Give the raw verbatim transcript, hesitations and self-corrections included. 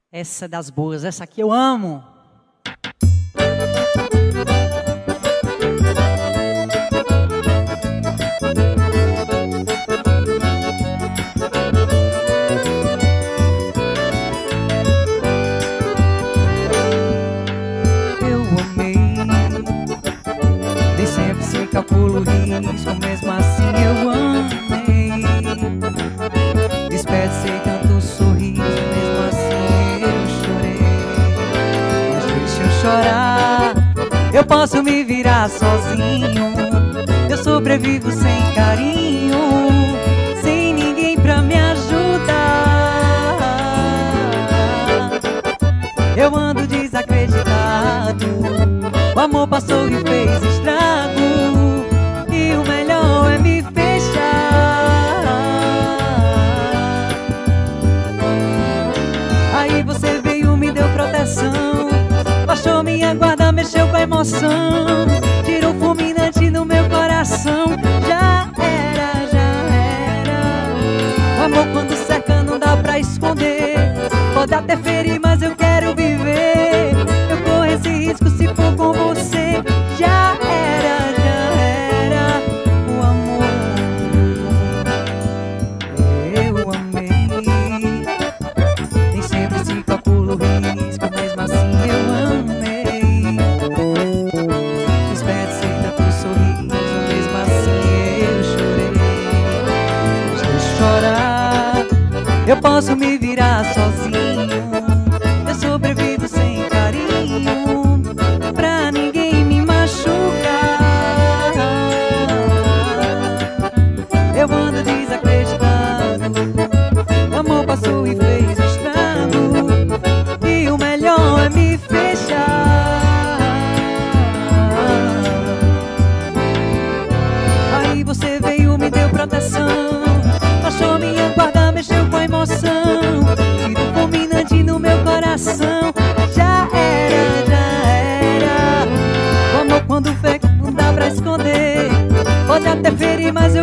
Essa é das boas, essa aqui eu amo. Eu amei, nem sempre se calcula o risco, mesmo assim eu amei. Desperdicei tanto sorriso, mesmo assim eu chorei. Mas deixa eu chorar, eu posso me virar sozinho. Eu sobrevivo sem carinho, sem ninguém pra me ajudar. Eu ando desacreditado, o amor passou e fez estrago, e o melhor é me fechar. Aí você veio, me deu proteção, baixou minha guarda, mexeu com a emoção, tirou fulminante no meu coração. Já era, já era. O amor quando cerca não dá pra esconder, pode até ferir, mas eu quero viver. Eu corro esse risco se for com você. Já era, já era. O amor eu amei. Nem sempre se calcula o risco, mesmo assim eu amei. Desperdicei tanto sorriso, mesmo assim eu chorei. Deixa eu chorar, eu posso me virar sozinho. Eu sobrevivo sem carinho, pra ninguém me machucar. Eu ando desacreditado, o amor passou e fez estrago, e o melhor é me fechar. Aí você veio, me deu proteção, baixou minha guarda, mexeu com a emoção, tirou fulminante no meu coração. Já era, já era. O amor quando feca não dá pra esconder, pode até ferir, mas eu